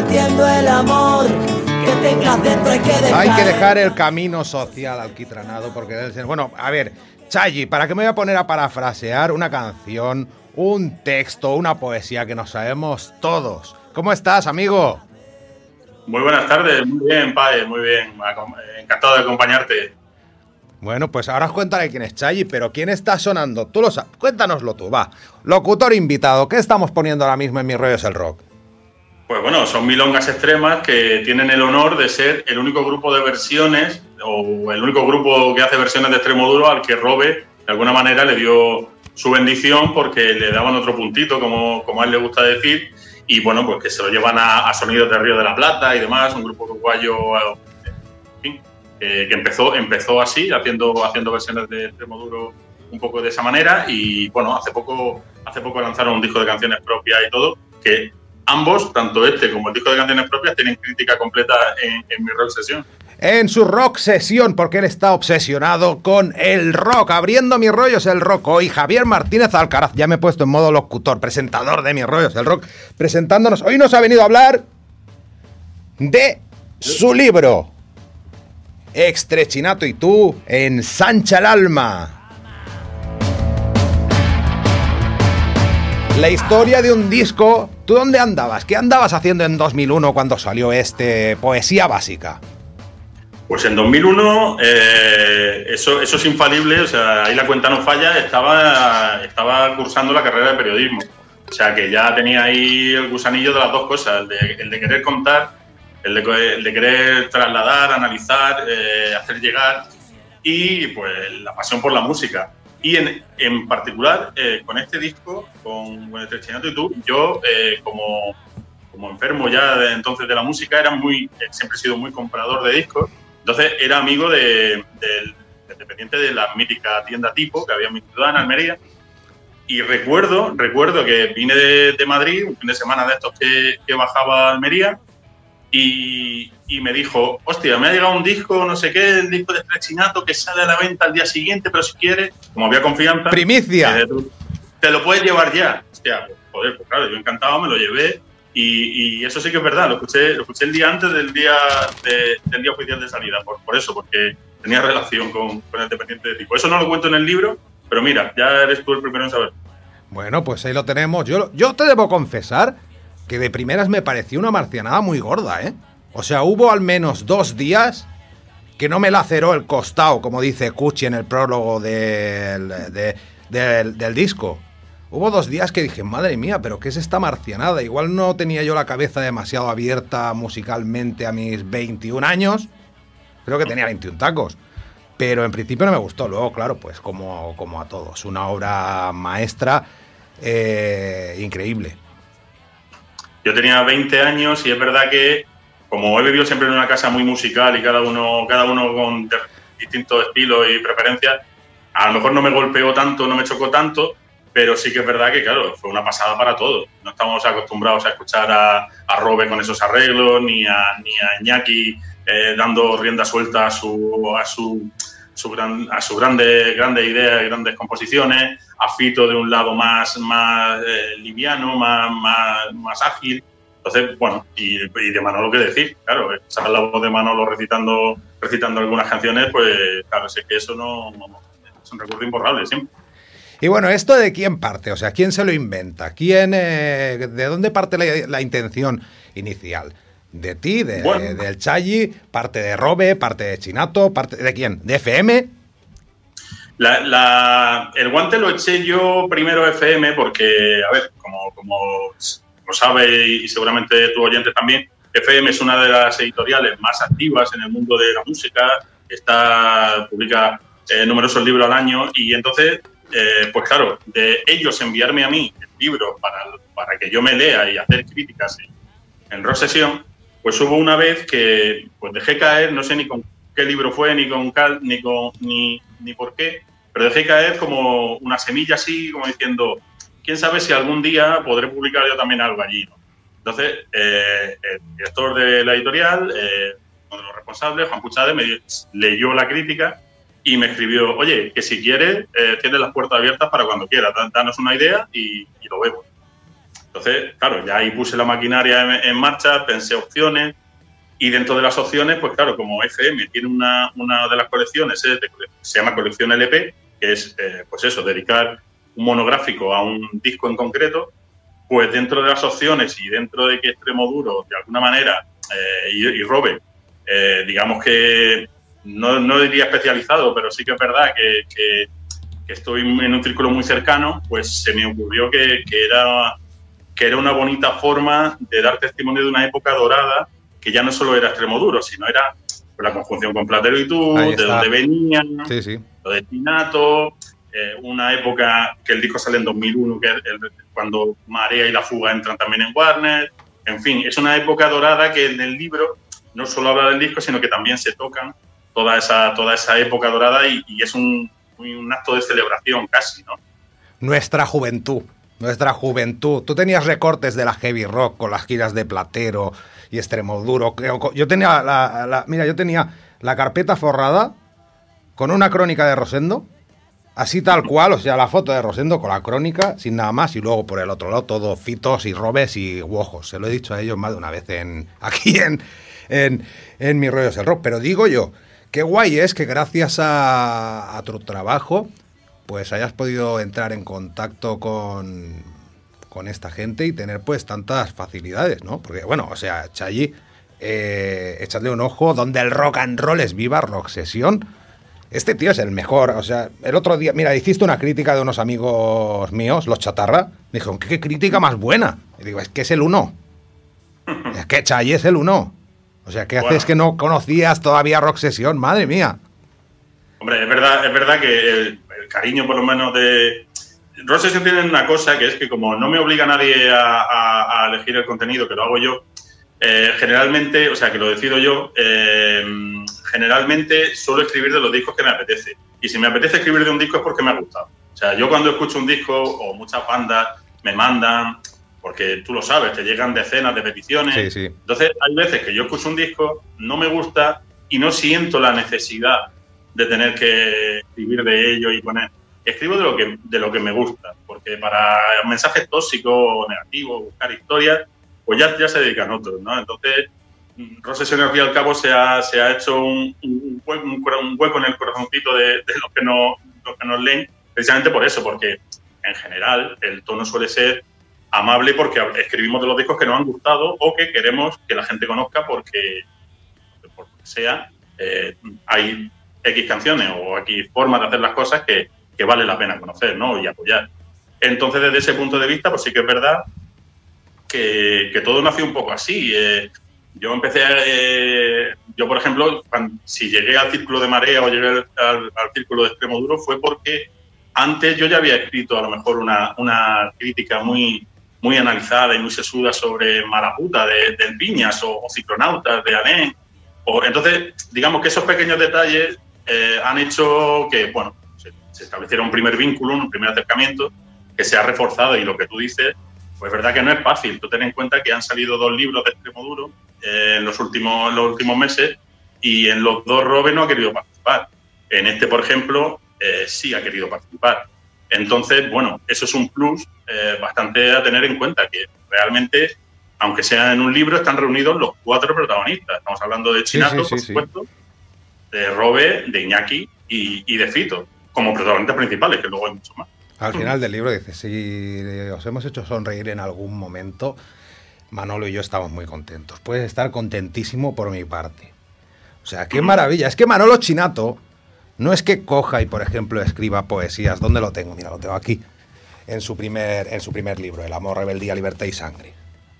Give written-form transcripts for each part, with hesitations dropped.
entiendo el amor que tengas dentro, hay que dejar el camino social alquitranado porque... Bueno, a ver, Chayi, ¿para qué me voy a poner a parafrasear una canción, un texto, una poesía que nos sabemos todos? ¿Cómo estás, amigo? Muy buenas tardes, muy bien, Pae, muy bien, encantado de acompañarte. Bueno, pues ahora os contaré quién es Chayi, pero ¿quién está sonando? Tú lo sabes, cuéntanoslo tú, va. Locutor invitado, ¿qué estamos poniendo ahora mismo en Mi Rollo es el Rock? Pues bueno, son milongas extremas que tienen el honor de ser el único grupo de versiones o el único grupo que hace versiones de extremo duro al que Robe de alguna manera le dio su bendición porque le daban otro puntito, como a él le gusta decir, y bueno, pues que se lo llevan a Sonidos de Río de la Plata y demás, un grupo uruguayo, en fin, que empezó así, haciendo versiones de extremo duro un poco de esa manera, y bueno, hace poco lanzaron un disco de canciones propias y todo, que ambos, tanto este como el disco de canciones propias, tienen crítica completa en Mi Rock Session. En su Rock Session, porque él está obsesionado con el rock. Abriendo Mi Rollo es el Rock hoy, Javier Martínez Alcaraz. Ya me he puesto en modo locutor, presentador de Mi Rollo es el Rock, presentándonos. Hoy nos ha venido a hablar de su libro, Extrechinato y tú, ensancha el alma. La historia de un disco. ¿Tú dónde andabas? ¿Qué andabas haciendo en 2001 cuando salió Poesía Básica? Pues en 2001, eso es infalible, o sea, ahí la cuenta no falla, estaba cursando la carrera de periodismo. O sea, que ya tenía ahí el gusanillo de las dos cosas, el de querer contar, el de querer trasladar, analizar, hacer llegar, y pues la pasión por la música. Y en particular, con este disco, con Extrechinato y tú, yo, como enfermo ya de entonces de la música, siempre he sido muy comprador de discos. Entonces era amigo del dependiente de la mítica tienda Tipo, que había en mi ciudad, en Almería. Y recuerdo que vine de Madrid, un fin de semana de estos que bajaba a Almería, y me dijo, hostia, me ha llegado un disco, no sé qué, el disco de Extrechinato que sale a la venta al día siguiente, pero si quieres, como había confianza... ¡Primicia! Te lo puedes llevar ya. Hostia, joder, pues claro, yo encantado, me lo llevé, y eso sí que es verdad, lo escuché el día antes del día oficial de salida, por eso, porque tenía relación con el dependiente de Tipo. Eso no lo cuento en el libro, pero mira, ya eres tú el primero en saber. Bueno, pues ahí lo tenemos. Yo te debo confesar que de primeras me pareció una marcianada muy gorda, ¿eh? O sea, hubo al menos 2 días que no me laceró el costado, como dice Cuchi en el prólogo del disco. Hubo 2 días que dije, madre mía, ¿pero qué es esta marcianada? Igual no tenía yo la cabeza demasiado abierta musicalmente a mis 21 años. Creo que tenía 21 tacos. Pero en principio no me gustó. Luego, claro, pues como a todos. Una obra maestra increíble. Yo tenía 20 años y es verdad que, como he vivido siempre en una casa muy musical y cada uno con distintos estilos y preferencias, a lo mejor no me golpeó tanto, no me chocó tanto, pero sí que es verdad que, claro, fue una pasada para todos. No estamos acostumbrados a escuchar a Robe con esos arreglos, ni a Iñaki dando rienda suelta a sus grandes ideas y grandes composiciones, a Fito de un lado más liviano, más ágil. Entonces, bueno, y de Manolo qué decir, claro, escuchar la voz de Manolo recitando algunas canciones, pues claro, es que eso no es un recuerdo imborrable siempre. Y bueno, ¿esto de quién parte? O sea, ¿quién se lo inventa? ¿De dónde parte la intención inicial? ¿De ti? ¿Del Chayi? ¿Parte de Robe? ¿Parte de Chinato? ¿Parte de quién? ¿De FM? El guante lo eché yo primero a FM porque, a ver, como lo sabe y seguramente tu oyente también, FM es una de las editoriales más activas en el mundo de la música, publica numerosos libros al año, y entonces, pues claro, de ellos enviarme a mí el libro para que yo me lea y hacer críticas en Rock Session, pues hubo una vez que pues dejé caer, no sé ni con qué libro fue, ni por qué, pero dejé caer como una semilla así, como diciendo, quién sabe si algún día podré publicar yo también algo allí, ¿no? Entonces, el director de la editorial, uno de los responsables, Juan Puchade, me leyó la crítica y me escribió, oye, que si quieres, tienes las puertas abiertas para cuando quieras, danos una idea y lo vemos. Entonces, claro, ya ahí puse la maquinaria en marcha, pensé opciones, y dentro de las opciones, pues claro, como FM tiene una de las colecciones, se llama colección LP, que es, pues eso, dedicar un monográfico a un disco en concreto, pues dentro de las opciones y dentro de que Extremoduro, de alguna manera, y Robe, digamos que no diría especializado, pero sí que es verdad que estoy en un círculo muy cercano, pues se me ocurrió que era una bonita forma de dar testimonio de una época dorada que ya no solo era Extremoduro, sino era la conjunción con Platero y tú, de dónde venían, lo de Chinato, una época que el disco sale en 2001, que es cuando Marea y La Fuga entran también en Warner. En fin, es una época dorada que en el libro no solo habla del disco, sino que también se tocan toda esa época dorada y es un acto de celebración casi, ¿no? Nuestra juventud. Tú tenías recortes de la heavy rock con las giras de Platero y Extremoduro. Yo tenía yo tenía la carpeta forrada con una crónica de Rosendo, así tal cual, o sea, la foto de Rosendo con la crónica, sin nada más, y luego por el otro lado todo fitos y robes y guojos. Se lo he dicho a ellos más de una vez aquí en Mi Rollo es el Rock. Pero digo yo, qué guay es que gracias a tu trabajo pues hayas podido entrar en contacto con esta gente y tener pues tantas facilidades, ¿no? Porque, bueno, o sea, Chayi, echadle un ojo, donde el rock and roll es viva, Rock Session. Este tío es el mejor, o sea, el otro día, mira, hiciste una crítica de unos amigos míos, los Chatarra, me dijeron, ¿qué crítica más buena? Y digo, es que es el uno. Es que Chayi es el uno. O sea, ¿qué haces que no conocías todavía Rock Session? Madre mía. Hombre, es verdad que el cariño, por lo menos, de Rock Session tiene una cosa, que es que como no me obliga nadie a elegir el contenido, que lo hago yo, generalmente, o sea, que lo decido yo, generalmente suelo escribir de los discos que me apetece. Y si me apetece escribir de un disco es porque me ha gustado. O sea, yo cuando escucho un disco, o muchas bandas me mandan, porque tú lo sabes, te llegan decenas de peticiones. Sí, sí. Entonces, hay veces que yo escucho un disco, no me gusta y no siento la necesidad de tener que escribir de ello y poner. Escribo de lo que me gusta, porque para mensajes tóxicos o negativos, buscar historias, pues ya se dedican otros, ¿no? Entonces, Rock Session al fin y al cabo se ha hecho un hueco en el corazoncito de los que nos leen, precisamente por eso, porque en general el tono suele ser amable porque escribimos de los discos que nos han gustado o que queremos que la gente conozca porque por lo que sea, hay X canciones o X formas de hacer las cosas que vale la pena conocer, ¿no? Y apoyar. Entonces, desde ese punto de vista, pues sí que es verdad que todo nació un poco así. Yo empecé, por ejemplo, si llegué al Círculo de Marea o llegué al Círculo de Extremoduro fue porque antes yo ya había escrito a lo mejor una crítica muy analizada y muy sesuda sobre Malaputa de Viñas o Ciclonautas de Alén. Entonces, digamos que esos pequeños detalles han hecho que, bueno, se estableciera un primer vínculo, un primer acercamiento que se ha reforzado y lo que tú dices, pues es verdad que no es fácil. Tú ten en cuenta que han salido 2 libros de Extremoduro en los últimos meses y en los 2 Robe no ha querido participar. En este, por ejemplo, sí ha querido participar. Entonces, bueno, eso es un plus bastante a tener en cuenta, que realmente, aunque sea en un libro, están reunidos los 4 protagonistas. Estamos hablando de Chinato, por supuesto, de Robe, de Iñaki y de Fito, como protagonistas principales, que luego hay mucho más. Al final del libro dice, si os hemos hecho sonreír en algún momento, Manolo y yo estamos muy contentos. Puedes estar contentísimo por mi parte. O sea, qué maravilla. Es que Manolo Chinato no es que coja y, por ejemplo, escriba poesías. ¿Dónde lo tengo? Mira, lo tengo aquí. En su primer libro, El amor, rebeldía, libertad y sangre.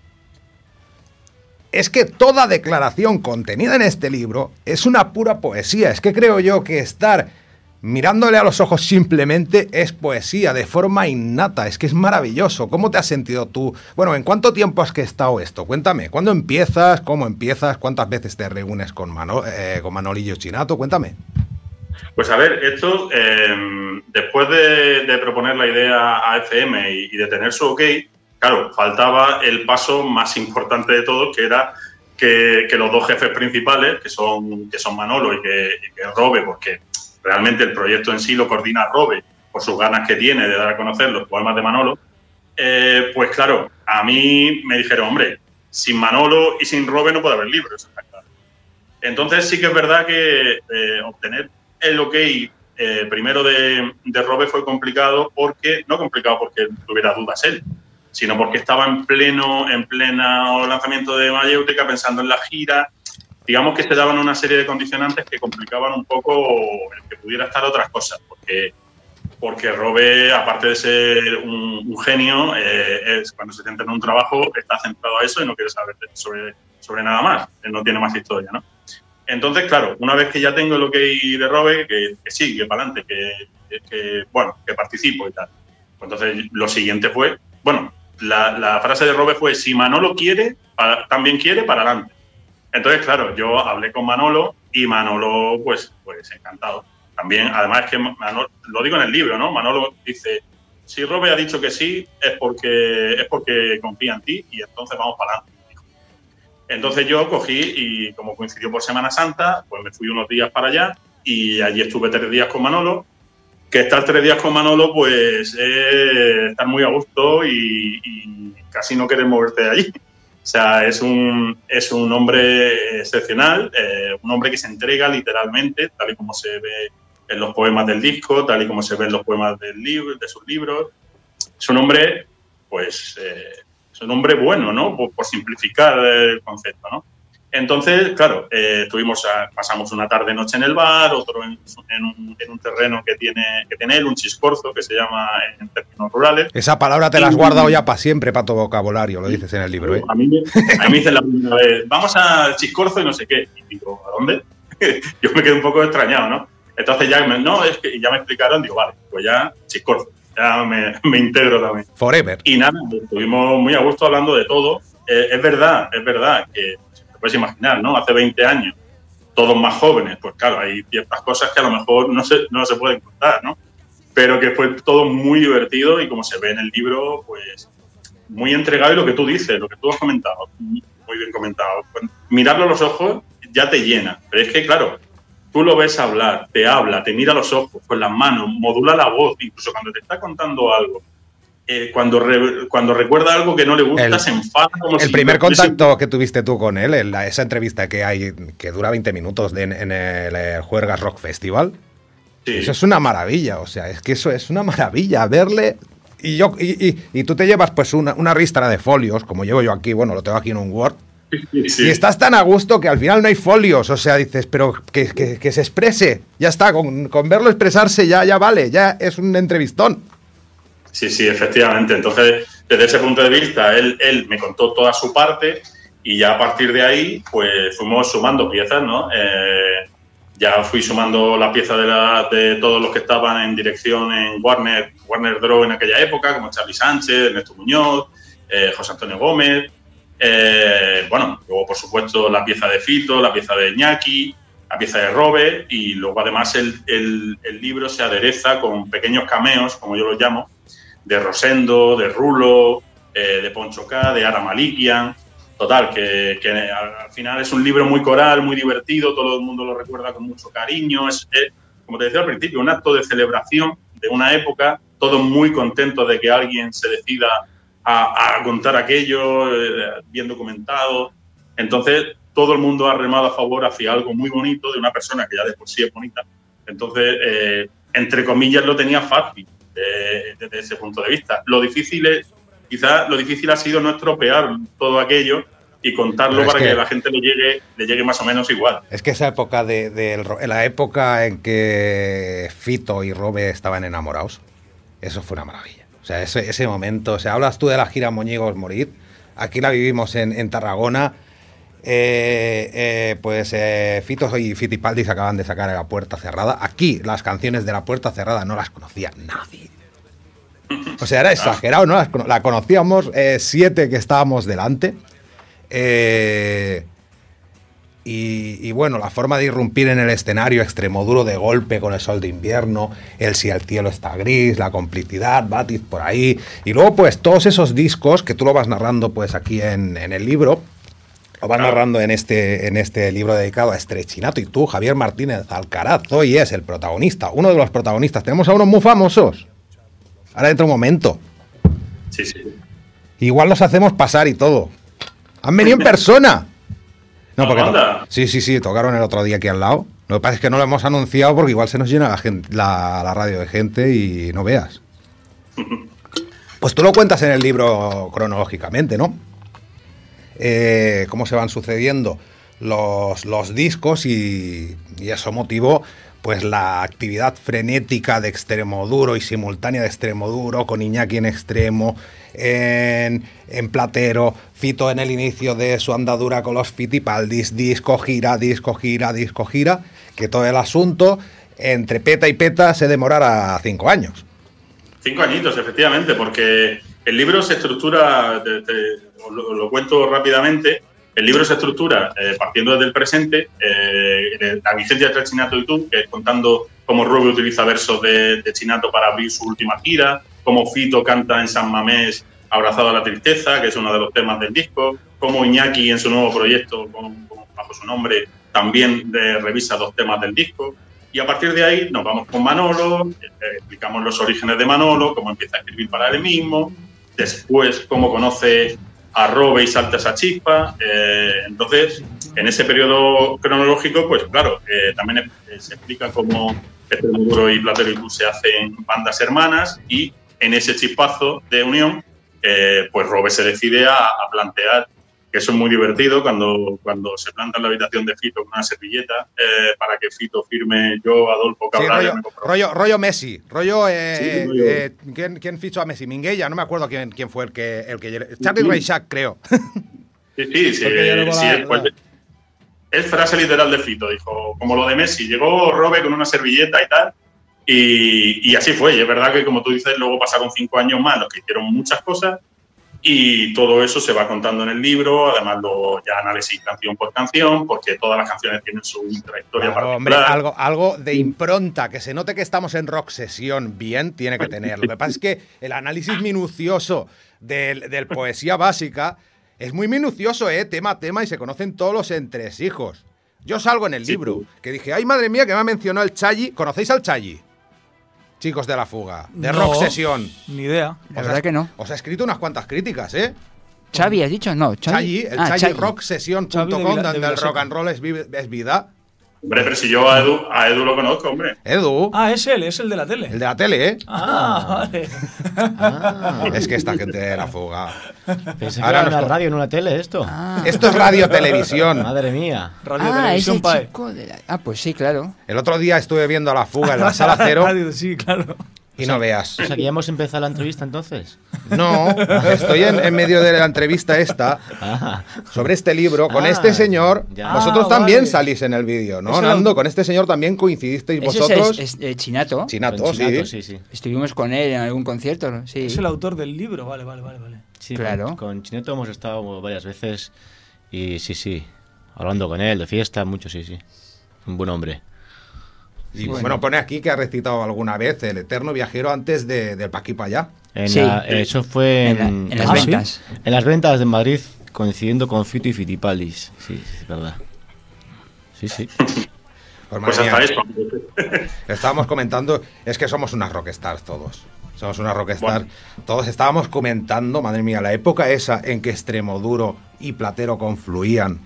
Es que toda declaración contenida en este libro es una pura poesía. Es que creo yo que estar mirándole a los ojos simplemente es poesía, de forma innata. Es que es maravilloso. ¿Cómo te has sentido tú? Bueno, ¿en cuánto tiempo has estado esto? Cuéntame. ¿Cuándo empiezas? ¿Cómo empiezas? ¿Cuántas veces te reúnes con Manolillo Chinato? Cuéntame. Pues a ver, esto, después de proponer la idea a FM y de tener su ok, claro, faltaba el paso más importante de todos, que era que los 2 jefes principales, que son Manolo y que Robe, porque realmente el proyecto en sí lo coordina Robe por sus ganas que tiene de dar a conocer los poemas de Manolo, pues claro, a mí me dijeron, hombre, sin Manolo y sin Robe no puede haber libro, eso está claro. Entonces sí que es verdad que obtener el ok primero de Robe fue complicado, no complicado porque tuviera dudas él, sino porque estaba en pleno lanzamiento de Mayéutica, pensando en la gira. Digamos que se daban una serie de condicionantes que complicaban un poco el que pudiera estar otras cosas, porque Robe, aparte de ser un genio, cuando se centra en un trabajo, está centrado a eso y no quiere saber sobre nada más. Él no tiene más historia, ¿no? Entonces, claro, una vez que ya tengo el ok de Robe, que sí, que para adelante, que participo y tal. Pues entonces, lo siguiente fue, bueno, la frase de Robe fue, si Manolo quiere, también quiere, para adelante. Entonces, claro, yo hablé con Manolo y Manolo, pues encantado. También, además, es que Manolo, lo digo en el libro, ¿no? Manolo dice, si Robe ha dicho que sí, es porque confía en ti y entonces vamos para adelante. Entonces yo cogí y, como coincidió por Semana Santa, pues me fui unos días para allá y allí estuve 3 días con Manolo. Que estar 3 días con Manolo, pues estar muy a gusto y casi no querer moverte de allí. O sea, es un hombre excepcional, un hombre que se entrega literalmente, tal y como se ve en los poemas del disco, tal y como se ve en los poemas de sus libros. Es un hombre, pues, es un hombre bueno, ¿no? Por simplificar el concepto, ¿no? Entonces, claro, pasamos una tarde-noche en el bar, otro en un terreno que tiene él, un chiscorzo, que se llama en términos rurales. Esa palabra te la has guardado ya para siempre, para tu vocabulario, lo dices en el libro, ¿eh? A mí me dicen la primera vez, vamos al chiscorzo y no sé qué. Y digo, ¿a dónde? Yo me quedé un poco extrañado, ¿no? Entonces ya me explicaron, digo, vale, pues ya chiscorzo, ya me integro también. Forever. Y nada, estuvimos muy a gusto hablando de todo. Es verdad que puedes imaginar, ¿no? Hace 20 años, todos más jóvenes, pues claro, hay ciertas cosas que a lo mejor no se pueden contar, ¿no? Pero que fue todo muy divertido y, como se ve en el libro, pues muy entregado. Y lo que tú dices, lo que tú has comentado, muy bien comentado, pues, mirarlo a los ojos ya te llena. Pero es que, claro, tú lo ves hablar, te habla, te mira a los ojos, con las manos, modula la voz, incluso cuando te está contando algo. Cuando recuerda algo que no le gusta, se enfada. El primer contacto que tuviste tú con él, en esa entrevista que dura 20 minutos en el Juergas Rock Festival, sí. Eso es una maravilla, o sea, es que eso es una maravilla, verle. Y tú te llevas pues una ristra de folios, como llevo yo aquí, bueno, lo tengo aquí en un Word, sí. Y estás tan a gusto que al final no hay folios, o sea, dices, pero que se exprese, ya está, con verlo expresarse ya vale, ya es un entrevistón. Sí, efectivamente. Entonces, desde ese punto de vista, él me contó toda su parte y ya a partir de ahí, pues fuimos sumando piezas, ¿no? Ya fui sumando la pieza de todos los que estaban en dirección en Warner Bros. En aquella época, como Charly Sánchez, Ernesto Muñoz, José Antonio Gómez. Bueno, luego, por supuesto, la pieza de Fito, la pieza de Iñaki, la pieza de Robe, y luego además el libro se adereza con pequeños cameos, como yo los llamo, de Rosendo, de Rulo, de Poncho K, de Ara Malikian. Total, que al final es un libro muy coral, muy divertido, todo el mundo lo recuerda con mucho cariño. Es, como te decía al principio, un acto de celebración de una época, todos muy contentos de que alguien se decida a contar aquello, bien documentado. Entonces, todo el mundo ha remado a favor hacia algo muy bonito de una persona que ya de por sí es bonita. Entonces, entre comillas, lo tenía fácil desde ese punto de vista. Quizás lo difícil ha sido no estropear todo aquello y contarlo para que a la gente le llegue más o menos igual. Es que esa época la época en que Fito y Robe estaban enamorados, eso fue una maravilla. O sea, ese momento, o sea, hablas tú de la gira Moñigos Morir, aquí la vivimos en Tarragona. Fito y Fitipaldi se acaban de sacar a La Puerta Cerrada. Aquí las canciones de La Puerta Cerrada no las conocía nadie. O sea, era exagerado, ¿no? La conocíamos 7 que estábamos delante. Y bueno, la forma de irrumpir en el escenario, Extremoduro de golpe con El Sol de Invierno, el Si el cielo está gris, La complicidad, Batiz por ahí. Y luego pues todos esos discos que tú lo vas narrando pues aquí en el libro. Lo vas narrando en este libro dedicado a Estrechinato. Y tú, Javier Martínez Alcaraz, hoy es el protagonista, uno de los protagonistas. Tenemos a unos muy famosos. Ahora dentro de un momento. Sí, sí. Igual los hacemos pasar y todo. Han venido en persona. No, porque sí, tocaron el otro día aquí al lado. Lo que pasa es que no lo hemos anunciado porque igual se nos llena la radio de gente y no veas. Pues tú lo cuentas en el libro cronológicamente, ¿no? Cómo se van sucediendo los discos y eso motivó pues la actividad frenética de Extremoduro y simultánea de Extremoduro, con Iñaki en extremo, en Platero, Fito en el inicio de su andadura con los Fitipaldis, disco gira, que todo el asunto entre peta y peta se demorara 5 años. 5 añitos, efectivamente, porque el libro se estructura, os lo cuento rápidamente. El libro se estructura partiendo desde el presente, la vigencia de Trechinato y tú, que es contando cómo Robe utiliza versos de Chinato para abrir su última gira, cómo Fito canta en San Mamés Abrazado a la tristeza, que es uno de los temas del disco, cómo Iñaki en su nuevo proyecto, bajo su nombre, también revisa 2 temas del disco. Y a partir de ahí nos vamos con Manolo, explicamos los orígenes de Manolo, cómo empieza a escribir para él mismo, después cómo conoce a Robe y salta esa chispa. Entonces, en ese periodo cronológico, pues claro, también se explica cómo Extremoduro y Platero y tú se hacen bandas hermanas, y en ese chispazo de unión, pues Robe se decide a plantear, que eso es muy divertido, cuando se planta en la habitación de Fito con una servilleta para que Fito firme yo, Adolfo Cabral. Sí, rollo Messi. Rollo, sí, ¿quién fichó a Messi? Minguella, no me acuerdo quién fue el que Charlie Reixac, creo. Sí, es frase literal de Fito, dijo, como lo de Messi, llegó Robe con una servilleta y tal, y así fue. Y es verdad que, como tú dices, luego pasaron 5 años más, los que hicieron muchas cosas, y todo eso se va contando en el libro, además ya análisis canción por canción, porque todas las canciones tienen su trayectoria particular. Hombre, algo de impronta, que se note que estamos en rock sesión bien, tiene que tener. Lo que pasa es que el análisis minucioso del poesía básica es muy minucioso, tema a tema, y se conocen todos los entresijos. Yo salgo en el libro, que dije, ay madre mía, que me ha mencionado el Chayi. ¿Conocéis al Chayi? Chicos de la fuga, de rock sesión. Ni idea. La verdad que no. Os ha escrito unas cuantas críticas, ¿eh? ¿Xavi has dicho? No, Chayi, el Chayi rocksession.com, donde el rock and roll es vida. Hombre, pero si yo a Edu lo conozco, hombre. Edu. Ah, es el de la tele. El de la tele, ¿eh? Vale. Es que esta gente de la fuga. Pensé que era una radio, en una tele esto. Esto es radio-televisión. Madre mía. Radio-televisión ese chico pues sí, claro. El otro día estuve viendo a la fuga en la Sala Cero. Sí, claro. Y no veas. O sea, que ya hemos empezado la entrevista entonces. No, estoy en medio de la entrevista esta sobre este libro con este señor. Ya. Vosotros también salís en el vídeo, ¿no, Nando? Con este señor también coincidisteis vosotros. Es Chinato. Chinato, sí. Estuvimos con él en algún concierto, ¿no? Sí. Es el autor del libro, vale. Sí, claro. Con Chinato hemos estado varias veces y sí. Hablando con él de fiesta, mucho, sí. Un buen hombre. Y bueno, pone aquí que ha recitado alguna vez El Eterno Viajero antes del Pa' aquí pa' allá. Eso fue en las ventas. ¿sí? En las ventas de Madrid, coincidiendo con Fito y Fitipaldis. Sí, es verdad. Sí. Pues hasta eso. Estábamos comentando, es que somos unas rockstars todos. Somos unas rockstars. Bueno. Todos estábamos comentando, madre mía, la época esa en que Extremoduro y Platero confluían.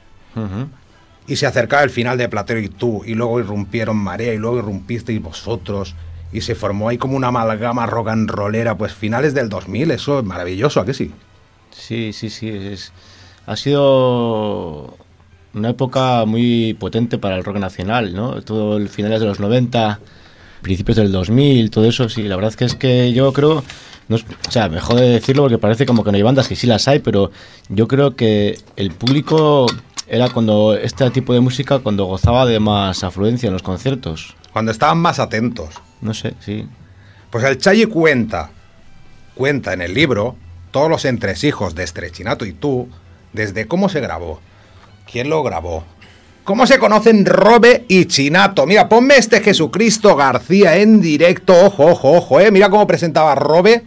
Y se acercaba el final de Platero y tú, y luego irrumpieron Marea, y luego irrumpisteis vosotros, y se formó ahí como una amalgama rock and rollera, pues finales del 2000, eso es maravilloso, ¿a qué sí? Sí, ha sido una época muy potente para el rock nacional, ¿no? Todo el finales de los 90, principios del 2000, todo eso, sí, la verdad es que yo creo, o sea, me jode decirlo porque parece como que no hay bandas, que sí las hay, pero yo creo que el público era cuando este tipo de música, cuando gozaba de más afluencia en los conciertos. Cuando estaban más atentos. No sé, sí. Pues el Chayi cuenta en el libro todos los entresijos de Trechinato y tú, desde cómo se grabó, quién lo grabó, cómo se conocen Robe y Chinato. Mira, ponme este Jesucristo García en directo, ojo, mira cómo presentaba Robe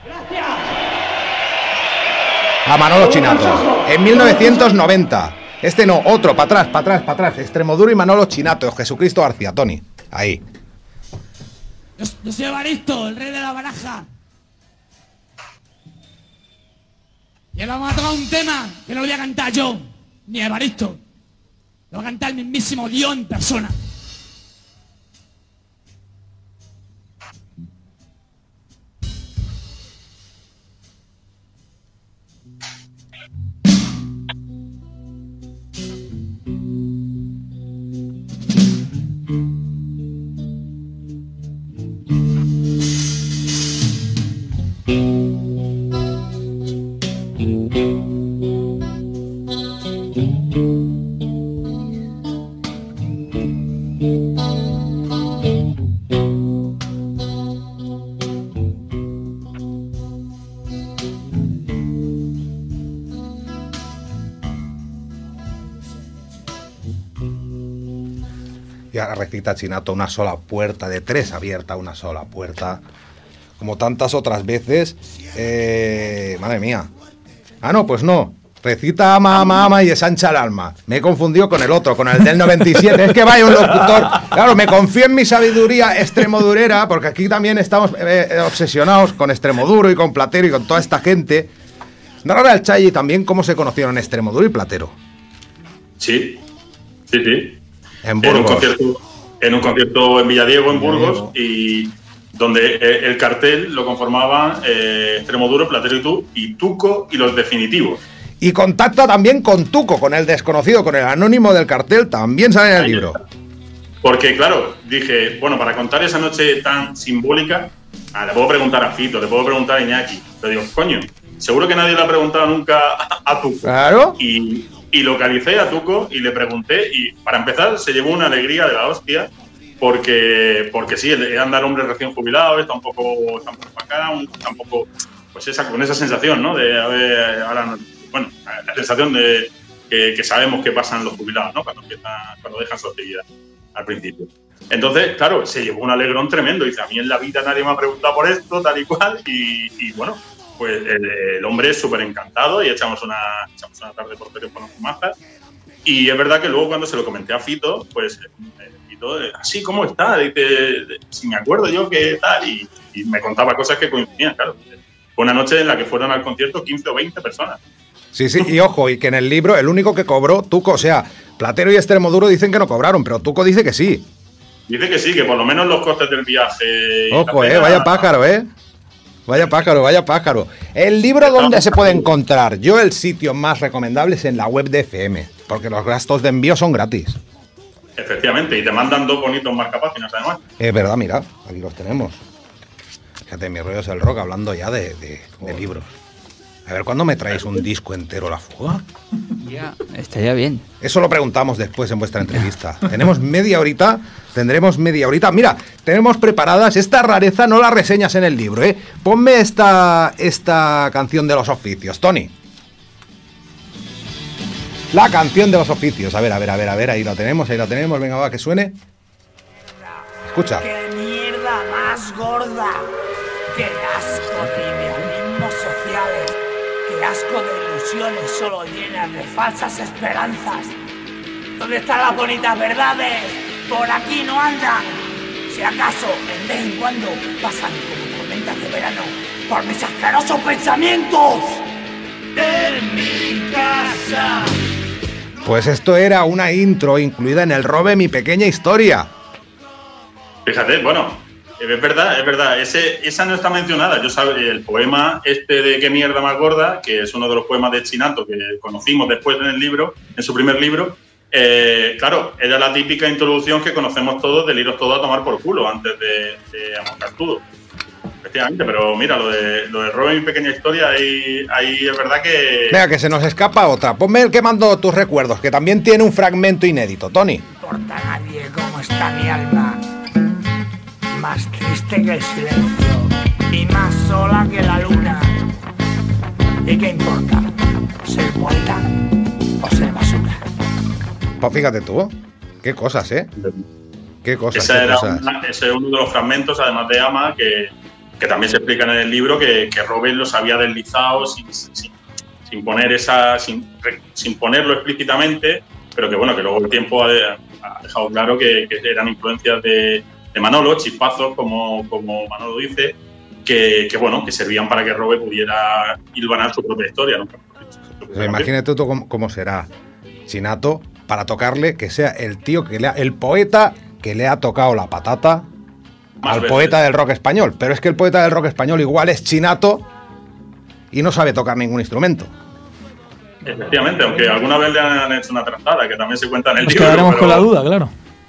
a Manolo Chinato en 1990. Este no, otro, para atrás. Extremoduro y Manolo Chinato, Jesucristo García, Tony. Ahí. Yo soy Evaristo, el rey de la baraja. Y ahora vamos a tocar un tema que no lo voy a cantar yo, ni Evaristo. Lo va a cantar el mismísimo Dios en persona. Y ahora recita Chinato una sola puerta, de 3 abierta, una sola puerta. Como tantas otras veces. Madre mía. Ah, no, pues no. Recita ama, ama, ama y ensancha el alma. Me he confundido con el otro, con el del 97. Es que vaya un locutor. Claro, me confío en mi sabiduría extremodurera, porque aquí también estamos obsesionados con Extremoduro y con Platero y con toda esta gente. Narra el Chayi también cómo se conocieron Extremoduro y Platero. Sí, sí, sí. En Burgos. En un concierto en Villadiego, en Burgos, y donde el cartel lo conformaban Extremoduro, Platero y tú, y Tuco y Los Definitivos. Y contacta también con Tuco, con el desconocido, con el anónimo del cartel, también sale en el libro. Porque, claro, dije, bueno, para contar esa noche tan simbólica, le puedo preguntar a Fito, le puedo preguntar a Iñaki. Pero digo, coño, seguro que nadie le ha preguntado nunca a Tuco. Claro. Y localicé a Tuco y le pregunté, y para empezar se llevó una alegría de la hostia, porque sí, anda hombre recién jubilado, está un poco acá, tampoco, pues con esa sensación, ¿no? De, a ver, ahora, bueno, la sensación de que sabemos qué pasan los jubilados, ¿no? Cuando dejan su actividad al principio. Entonces, claro, se llevó un alegrón tremendo. Dice, a mí en la vida nadie me ha preguntado por esto, tal y cual, y bueno, pues el hombre es súper encantado y echamos una tarde por teléfono con Mazas. Y es verdad que luego cuando se lo comenté a Fito, pues Fito, así, ¿cómo está? Dice, si me acuerdo yo que tal, y me contaba cosas que coincidían, claro. Fue una noche en la que fueron al concierto 15 o 20 personas. Sí, sí, y ojo, y que en el libro el único que cobró, Tuco, o sea, Platero y Extremoduro dicen que no cobraron, pero Tuco dice que sí. Dice que sí, que por lo menos los costes del viaje... Ojo, vaya pájaro, Vaya pájaro, vaya pájaro. ¿El libro dónde se puede encontrar? Yo el sitio más recomendable es en la web de FM, porque los gastos de envío son gratis. Efectivamente, y te mandan 2 bonitos marcapáginas además. Es verdad, mira, aquí los tenemos. Fíjate, mi rollo es el rock, hablando ya de libros. A ver, ¿cuándo me traéis un disco entero La Fuga? Ya, estaría bien. Eso lo preguntamos después en vuestra entrevista. Tenemos media horita, tendremos media horita. Mira, tenemos preparadas, esta rareza no la reseñas en el libro, ¿eh? Ponme esta canción de los oficios, Tony. La canción de los oficios. A ver, ahí lo tenemos, venga, va, que suene. Escucha. ¡Qué mierda más gorda! ¡Qué asco de idealismos sociales! ¡Qué asco de ilusiones solo llenas de falsas esperanzas! ¿Dónde están las bonitas verdades? ¡Por aquí no andan! Si acaso, en vez en cuando, pasan como tormentas de verano por mis asquerosos pensamientos. ¡En mi casa! Pues esto era una intro incluida en el Robe Mi Pequeña Historia. Fíjate, bueno, es verdad, esa no está mencionada. Yo sabía el poema de Qué mierda más gorda, que es uno de los poemas de Chinato que conocimos después en el libro, en su primer libro. Claro, era la típica introducción que conocemos todos del iros todo a tomar por culo antes de Amor Todo. Efectivamente, pero mira, lo de Robe Mi Pequeña Historia, ahí es verdad que... Venga, que se nos escapa otra. Ponme el que mandó tus recuerdos, que también tiene un fragmento inédito, Tony. No importa a nadie cómo está mi alma, más triste que el silencio y más sola que la luna. ¿Y qué importa? ¿Ser poeta o ser basura? Pues fíjate tú, qué cosas, ¿eh? Qué cosas, ese es uno de los fragmentos, además de Ama, que también se explican en el libro, que Robert los había deslizado sin ponerlo explícitamente, pero que bueno, que luego el tiempo ha dejado claro que eran influencias de Manolo, chispazos, como Manolo dice, bueno, que servían para que Robe pudiera hilvanar su propia historia, ¿no? O sea, imagínate tú cómo será Chinato para tocarle, que sea el tío el poeta que le ha tocado la patata Más al veces. poeta del rock español. Pero es que el poeta del rock español igual es Chinato y no sabe tocar ningún instrumento. Efectivamente, aunque alguna vez le han hecho una trazada, que también se cuenta en el Nos libro. quedaremos pero- con la duda, claro.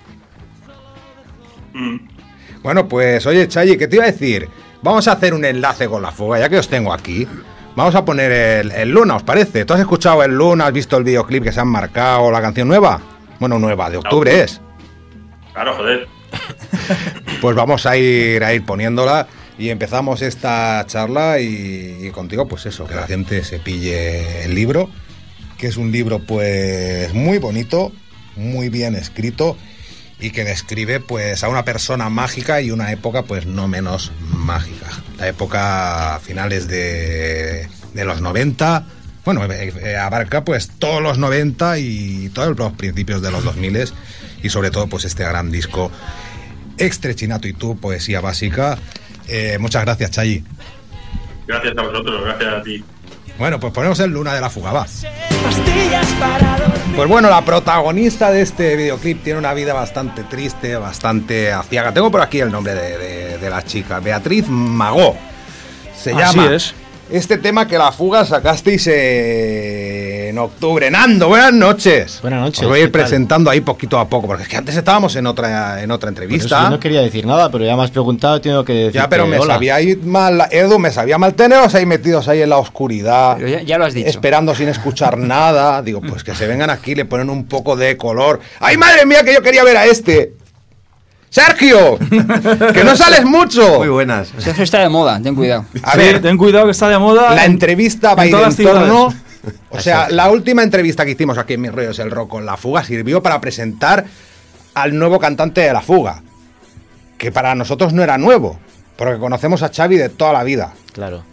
Mm. Bueno, pues oye, Chayi, ¿qué te iba a decir? Vamos a hacer un enlace con la fuga, ya que os tengo aquí. Vamos a poner el Luna, ¿os parece? ¿Tú has escuchado el Luna? ¿Has visto el videoclip que se han marcado? ¿La canción nueva? Bueno, nueva, de octubre es. Claro, joder. Pues vamos a ir poniéndola y empezamos esta charla y contigo, pues eso, que la gente se pille el libro, que es un libro pues muy bonito, muy bien escrito y que describe pues a una persona mágica y una época pues no menos mágica. La época finales de los 90, bueno, abarca pues todos los 90 y todos los principios de los 2000 y sobre todo pues este gran disco Extre Chinato y tú, poesía básica. Muchas gracias, Chayi. Gracias a vosotros, gracias a ti. Bueno, pues ponemos el Luna de la fuga, va. Pues bueno, la protagonista de este videoclip tiene una vida bastante triste, bastante aciaga. Tengo por aquí el nombre de la chica, Beatriz Magó. Se Así llama. es. Este tema que la fuga sacasteis en octubre. Nando, buenas noches. Buenas noches, Os voy a ir ¿qué tal? presentando ahí poquito a poco, porque es que antes estábamos en otra Por eso entrevista. yo no quería decir nada, pero ya me has preguntado, tengo que decir. Ya, pero me hola. sabía ir mal, Edu, me sabía mal teneros ahí metidos ahí en la oscuridad, Pero ya lo has dicho. esperando sin escuchar nada. Digo, pues que se vengan aquí, le ponen un poco de color. ¡Ay, madre mía, que yo quería ver a este! ¡Sergio! ¡Que no sales mucho! Muy buenas. Sergio está de moda, ten cuidado. A Sí, ver, ten cuidado que está de moda. la en- entrevista va a en ir todas en las torno... ciudades. O sea, la última entrevista que hicimos aquí en Mis Rollos el Rock con La Fuga sirvió para presentar al nuevo cantante de La Fuga, que para nosotros no era nuevo, porque conocemos a Xavi de toda la vida. Claro.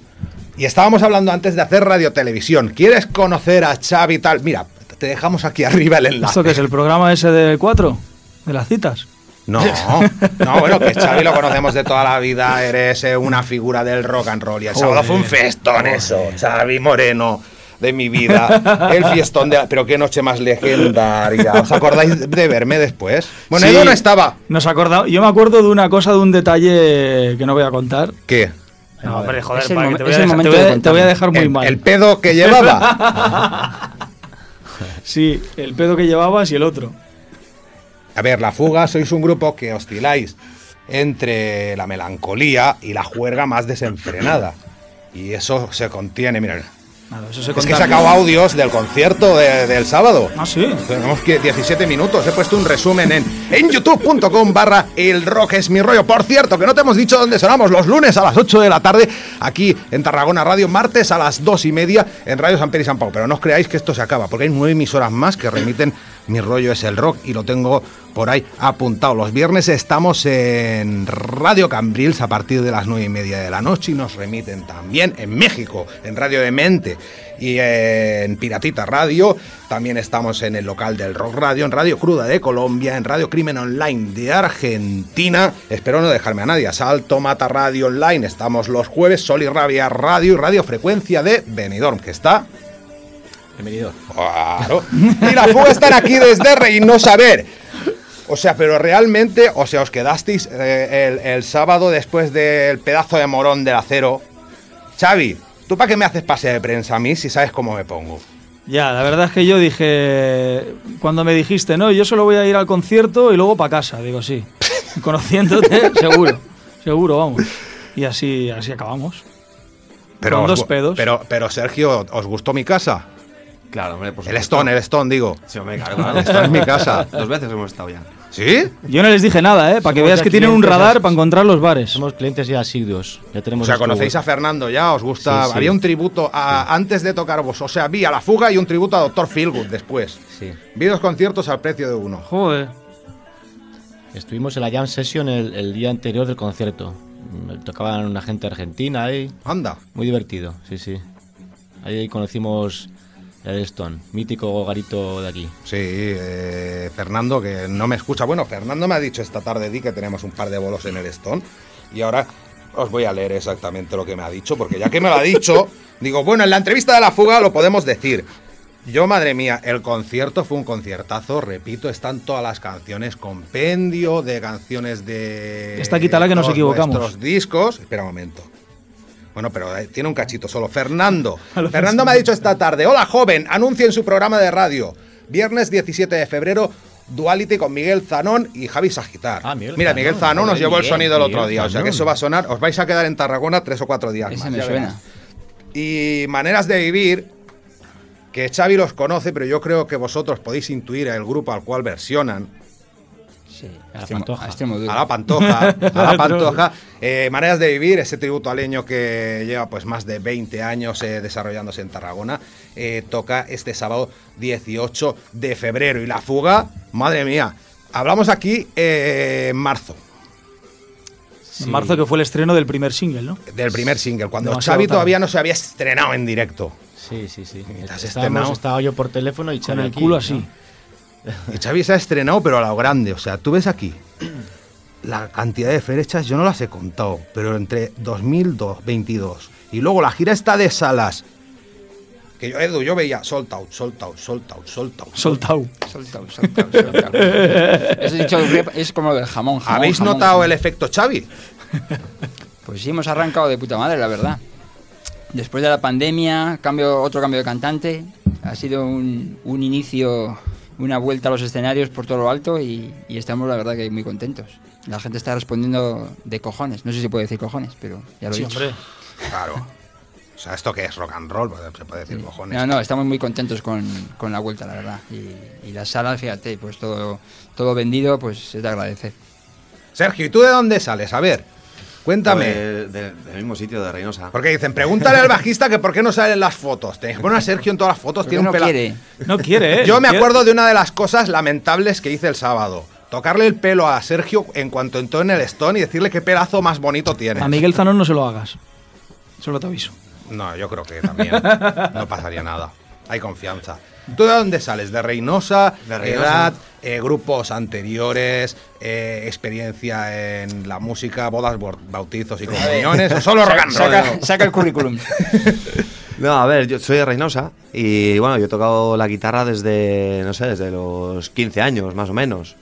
Y estábamos hablando antes de hacer radiotelevisión. ¿Quieres conocer a Xavi y tal? Mira, te dejamos aquí arriba el enlace. ¿Esto qué es? ¿El programa ese del 4? ¿De las citas? No, bueno, que Xavi lo conocemos de toda la vida, eres una figura del rock and roll. Y el sábado fue un festón eso, Xavi Moreno de mi vida, el fiestón de... Pero qué noche más legendaria. ¿Os acordáis de verme después? Bueno, Sí. Edu no estaba. Nos acordamos. Yo me acuerdo de una cosa, de un detalle que no voy a contar. ¿Qué? No, hombre, joder, Es el para que momen- te voy es a el dejar- momento te voy a- de te voy a contarlo. dejar muy mal. El pedo que llevaba. Sí, el pedo que llevabas y el otro. A ver, La Fuga sois un grupo que osciláis entre la melancolía y la juerga más desenfrenada. Y eso se contiene, mira. Nada, eso se Es que he contagia. sacado audios del concierto del sábado. Ah, sí. Tenemos que 17 minutos. He puesto un resumen en youtube.com/El Rock es mi rollo. Por cierto, que no te hemos dicho dónde sonamos los lunes a las 8 de la tarde aquí en Tarragona Radio, martes a las 2:30 en Radio San Pedro y San Pau. Pero no os creáis que esto se acaba, porque hay 9 emisoras más que remiten Mi Rollo es el Rock y lo tengo por ahí apuntado. Los viernes estamos en Radio Cambrils a partir de las 9:30 de la noche y nos remiten también en México, en Radio Demente y en Piratita Radio. También estamos en el local del Rock Radio, en Radio Cruda de Colombia, en Radio Crimen Online de Argentina. Espero no dejarme a nadie. Asalto Mata Radio Online. Estamos los jueves. Sol y Rabia Radio y Radio Frecuencia de Benidorm, que está... Bienvenido. Claro. Y La Fuga están aquí desde Reynosa. A ver. O sea, pero realmente, o sea, os quedasteis el sábado después del pedazo de morón del acero. Xavi, ¿tú para qué me haces pase de prensa a mí si sabes cómo me pongo? Ya, la verdad es que yo dije, cuando me dijiste, no, yo solo voy a ir al concierto y luego para casa, digo, sí, conociéndote, seguro, vamos. Y así acabamos. Con dos pedos. Pero Sergio, ¿os gustó mi casa? Claro, hombre, por El supuesto. Stone, digo. Sí, hombre, claro. Esto es mi casa. 2 veces hemos estado ya. ¿Sí? Yo no les dije nada, para que Somos veas ya que tienen un clientes, radar para encontrar los bares. Somos clientes ya asiduos. Ya O tenemos sea, nuestro conocéis a web. Fernando ya, os gusta. Sí, sí. Había un tributo antes de tocar vos. O sea, vi a La Fuga y un tributo a Dr. Feelgood después. Sí. Vi 2 conciertos al precio de uno. Joder. Estuvimos en la Jam Session el día anterior del concierto. Tocaban una gente argentina ahí. Anda. Muy divertido, sí, sí. Ahí conocimos el Stone, mítico garito de aquí. Sí, Fernando, que no me escucha. Bueno, Fernando me ha dicho esta tarde, Di, que tenemos un par de bolos en el Stone. Y ahora Os voy a leer exactamente lo que me ha dicho, porque ya que me lo ha dicho, digo, bueno, en la entrevista de La Fuga lo podemos decir. Yo, madre mía, el concierto fue un conciertazo, repito, están todas las canciones, compendio de canciones de... Esta quítala que nos todos equivocamos. nuestros discos. Espera un momento. Bueno, pero tiene un cachito solo. Fernando me ha dicho esta tarde, hola joven, anuncio en su programa de radio, viernes 17 de febrero, Duality con Miguel Zanón y Javi Sagitar. Mira, Miguel Zanón nos llevó el sonido el otro día, o sea que eso va a sonar, os vais a quedar en Tarragona 3 o 4 días Ese más. me ya suena. verás. Y Maneras de Vivir, que Xavi los conoce, pero yo creo que vosotros podéis intuir el grupo al cual versionan. Sí, A la Pantoja. a extremo duro. A la Pantoja. Maneras de Vivir, ese tributo al leño que lleva pues más de 20 años desarrollándose en Tarragona, toca este sábado 18 de febrero. Y La Fuga, madre mía, hablamos aquí en marzo, En marzo, que fue el estreno del primer single, ¿no? del primer single, cuando Demasiado Xavi tarde. todavía no se había estrenado en directo. Sí, sí, sí. te has estrenado. Estaba yo por teléfono y Con Xavi el aquí, culo ¿no? así. Y Xavi se ha estrenado, pero a lo grande. O sea, tú ves aquí la cantidad de fechas, yo no las he contado, pero entre 2022 y luego la gira está de salas. Que yo, Edu, yo veía sold out. Soltau. Soltao. Eso dicho, es como lo del jamón. ¿Habéis jamón, notado jamón. el efecto Xavi? Pues sí, hemos arrancado de puta madre, la verdad. Después de la pandemia, otro cambio de cantante. Ha sido un inicio, una vuelta a los escenarios por todo lo alto y estamos, la verdad, que muy contentos. La gente está respondiendo de cojones. No sé si se puede decir cojones, pero ya lo Sí, he dicho. hombre. Claro. O sea, ¿esto qué es? Rock and roll, se puede decir, cojones. No, estamos muy contentos con la vuelta, la verdad. Y las salas, fíjate, pues todo vendido, pues es de agradecer. Sergio, ¿y tú de dónde sales? A ver, cuéntame. Del mismo sitio, de Reynosa. Porque dicen, pregúntale al bajista que por qué no salen las fotos. Tenéis que poner a Sergio en todas las fotos, Porque tiene un no pela... quiere. No quiere, ¿eh? Yo me Quiere- acuerdo de una de las cosas lamentables que hice el sábado. Tocarle el pelo a Sergio en cuanto entró en el Stone y decirle qué pelazo más bonito tiene. A Miguel Zanón no se lo hagas. Solo te aviso. No, yo creo que también no pasaría nada. Hay confianza. ¿Tú de dónde sales? ¿De Reynosa? De Reynosa. ¿Edad? ¿Grupos anteriores? ¿Experiencia en la música? ¿Bodas, bautizos y comuniones? ¿O solo rock and roll? Saca el currículum. No, a ver, yo soy de Reynosa y bueno, yo he tocado la guitarra desde, no sé, desde los 15 años, más o menos.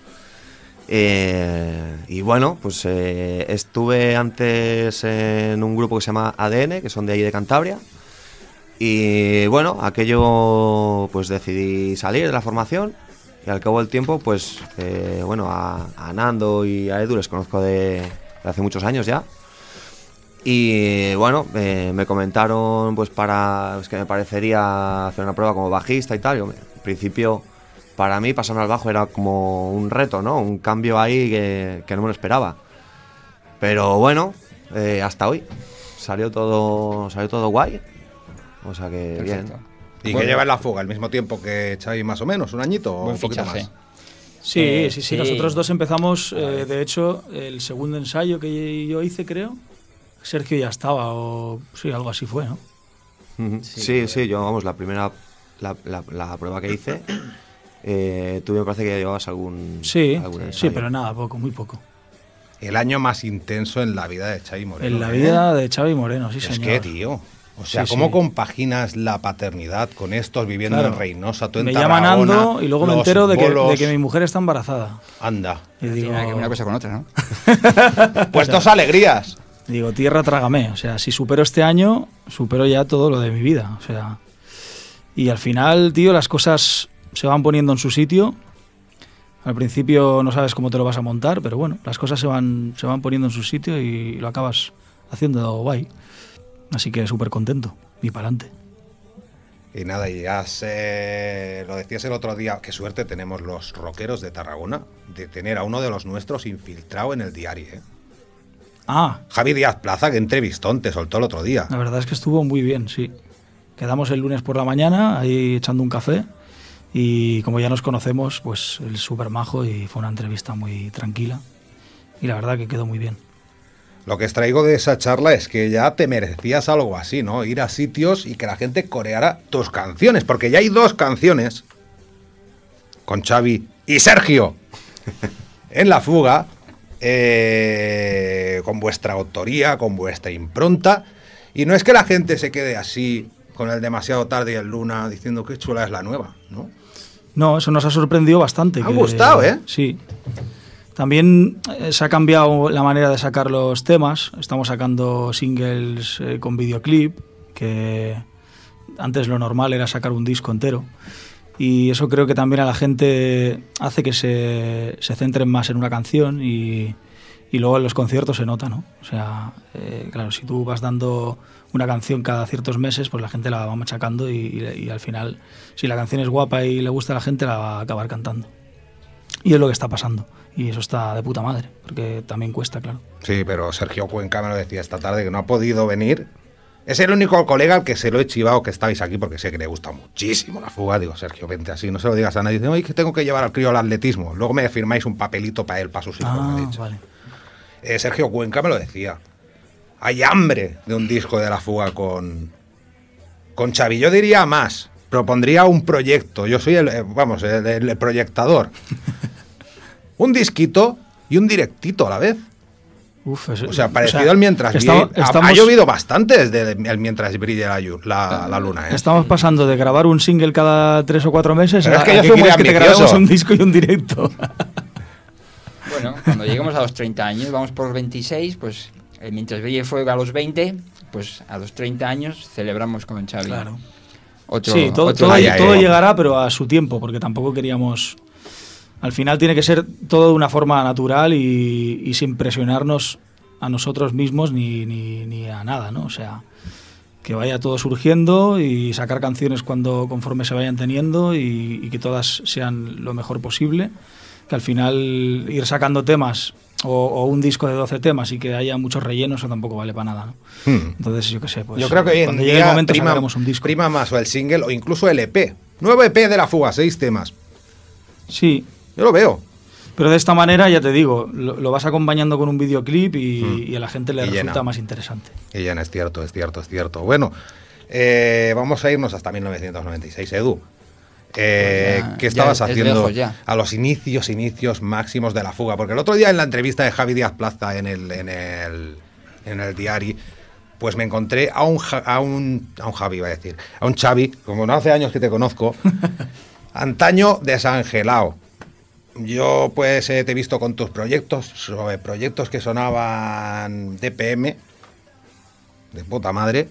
Y bueno, pues estuve antes en un grupo que se llama ADN, que son de ahí de Cantabria. Y bueno, aquello pues decidí salir de la formación y al cabo del tiempo pues bueno, a Nando y a Edu les conozco de hace muchos años ya. Y bueno, me comentaron pues es que me parecería hacer una prueba como bajista y tal. Y, hombre, en principio para mí pasarme al bajo era como un reto, ¿no? Un cambio ahí que no me lo esperaba. Pero bueno, hasta hoy salió todo guay. O sea que Perfecto. bien. ¿Y Bueno. que lleva en la fuga? ¿El mismo tiempo que Xavi más o menos? ¿Un añito o Buen un poquito fichaje. más? Sí, Sí. Nosotros dos empezamos, de hecho, el segundo ensayo que yo hice, creo. Sergio ya estaba, o sí, algo así fue, ¿no? Ujú. Sí, yo, vamos, la primera la prueba que hice, tú me parece que llevabas algún Sí, ensayo. pero nada, poco, muy poco. El año más intenso en la vida de Xavi Moreno. En la ¿eh? vida de Xavi Moreno, sí, Es señor. que, tío. O sea, Sí, ¿cómo sí. compaginas la paternidad con estos viviendo Claro. en Reynosa, tú en Me llaman Ando Tarragona, y luego me los entero de bolos? que mi mujer está embarazada. Anda. Y No digo, tiene nada que ver una cosa con otra, ¿no? Pues dos alegrías. digo, tierra, trágame. O sea, si supero este año, supero ya todo lo de mi vida. O sea, y al final, tío, las cosas se van poniendo en su sitio. Al principio no sabes cómo te lo vas a montar, pero bueno, las cosas se van poniendo en su sitio y lo acabas haciendo guay. Así que súper contento. Y para adelante. Y nada, y ya lo decías el otro día, qué suerte tenemos los rockeros de Tarragona de tener a uno de los nuestros infiltrado en el diario, ¿eh? Ah, Javi Díaz Plaza, que entrevistón te soltó el otro día. la verdad es que estuvo muy bien, sí. Quedamos el lunes por la mañana ahí echando un café y como ya nos conocemos, pues el súper majo y fue una entrevista muy tranquila y la verdad que quedó muy bien. Lo que extraigo de esa charla es que ya te merecías algo así, ¿no? Ir a sitios y que la gente coreara tus canciones, porque ya hay dos canciones con Xavi y Sergio en La Fuga con vuestra autoría, con vuestra impronta. Y no es que la gente se quede así con el Demasiado Tarde y el Luna diciendo qué chula es la nueva, ¿no? No, eso nos ha sorprendido bastante. Me ha gustado, ¿eh? Sí. También se ha cambiado la manera de sacar los temas. Estamos sacando singles con videoclip, que antes lo normal era sacar un disco entero. Y eso creo que también a la gente hace que se centren más en una canción y luego en los conciertos se nota, ¿no? O sea, claro, si tú vas dando una canción cada ciertos meses, pues la gente la va machacando y al final, si la canción es guapa y le gusta a la gente, la va a acabar cantando. Y es lo que está pasando. Y eso está de puta madre, porque también cuesta, claro. Sí, pero Sergio Cuenca me lo decía esta tarde, que no ha podido venir. Es el único colega al que se lo he chivado que estáis aquí, porque sé que le gusta muchísimo la fuga. Digo, Sergio, vente así, no se lo digas a nadie. Dice, oye, que tengo que llevar al crío al atletismo. Luego me firmáis un papelito para él, para sus hijos. Me ha dicho. Vale. Sergio Cuenca me lo decía. Hay hambre de un disco de la fuga con Xavi. Yo diría más, propondría un proyecto. Yo soy el proyectador. Un disquito y un directito a la vez. Uf, o sea, parecido al Mientras Brille. Ha llovido bastante desde el Mientras Brille la luna, ¿eh? Estamos pasando de grabar un single cada 3 o 4 meses pero a es que yo que soy muy quieres que te ambicioso. grabemos un disco y un directo. Bueno, cuando lleguemos a los 30 años, vamos por los 26, pues Mientras Brille fue a los 20, pues a los 30 años celebramos con Xavi. Claro. Todo Todo llegará, pero a su tiempo, porque tampoco queríamos... Al final tiene que ser todo de una forma natural y sin presionarnos a nosotros mismos ni a nada, ¿no? O sea, que vaya todo surgiendo y sacar canciones conforme se vayan teniendo y que todas sean lo mejor posible. Que al final ir sacando temas o un disco de 12 temas y que haya muchos rellenos, eso tampoco vale para nada, ¿no? Entonces, yo qué sé, pues yo creo que hoy en cuando llegue el día momento sacaremos un disco. prima más o el single o incluso el EP. Nuevo EP de la fuga, 6 temas. Sí. Yo lo veo. Pero de esta manera, ya te digo, lo vas acompañando con un videoclip y a la gente le resulta llena. más interesante. Y ya es cierto. Bueno, vamos a irnos hasta 1996, Edu. ¿Qué estabas haciendo a los inicios máximos de la fuga? Porque el otro día en la entrevista de Javi Díaz Plaza en el diario, pues me encontré a un Javi, iba a decir, a un Xavi, como no hace años que te conozco, antaño desangelado. Yo pues te he visto con tus proyectos que sonaban DPM, de puta madre,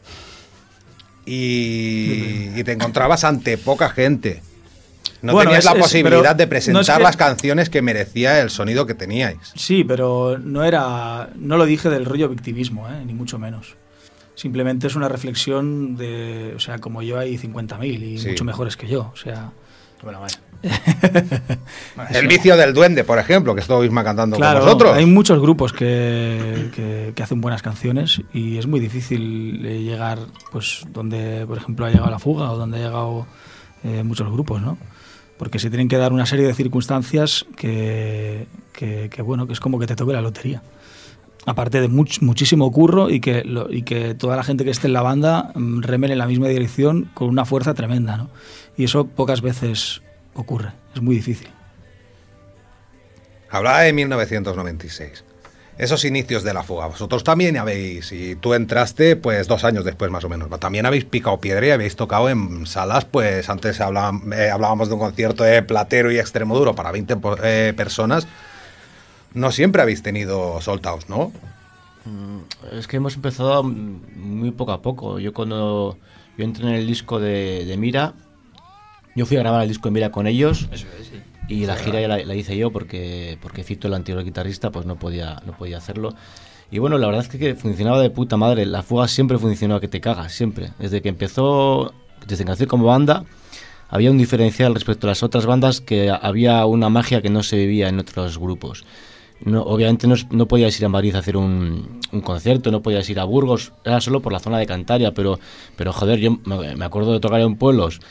y te encontrabas ante poca gente. No tenías la posibilidad de presentar las canciones que merecía el sonido que teníais. Sí, pero no lo dije del rollo victimismo, ni mucho menos. Simplemente es una reflexión de, o sea, como yo hay 50.000 y mucho mejores que yo, o sea... Bueno, vale. El vicio del duende, por ejemplo, que estoy cantando claro, con vosotros. Hay muchos grupos que hacen buenas canciones y es muy difícil llegar, pues, donde, por ejemplo, ha llegado La Fuga o donde ha llegado muchos grupos, ¿no? Porque se tienen que dar una serie de circunstancias que bueno, que es como que te toque la lotería. Aparte de muchísimo curro y que toda la gente que esté en la banda remen en la misma dirección con una fuerza tremenda, ¿no? Y eso pocas veces ocurre, es muy difícil. Hablaba de 1996, esos inicios de la fuga. Vosotros también habéis, y tú entraste pues 2 años después más o menos, también habéis picado piedra y habéis tocado en salas, pues antes hablábamos de un concierto de Platero y Extremoduro para 20 personas. No siempre habéis tenido sold outs, ¿no? Es que hemos empezado muy poco a poco. Cuando yo entré en el disco de Mira, yo fui a grabar el disco de Mira con ellos. Eso es, sí. Y la gira ya la hice yo porque Fito, el anterior guitarrista, pues no podía hacerlo. Y bueno, la verdad es que funcionaba de puta madre. La fuga siempre funcionó a que te cagas, siempre. Desde que nació como banda, había un diferencial respecto a las otras bandas, que había una magia que no se vivía en otros grupos. Obviamente no podías ir a Madrid a hacer un concierto, no podías ir a Burgos, era solo por la zona de Cantabria, pero joder, yo me acuerdo de tocar en pueblos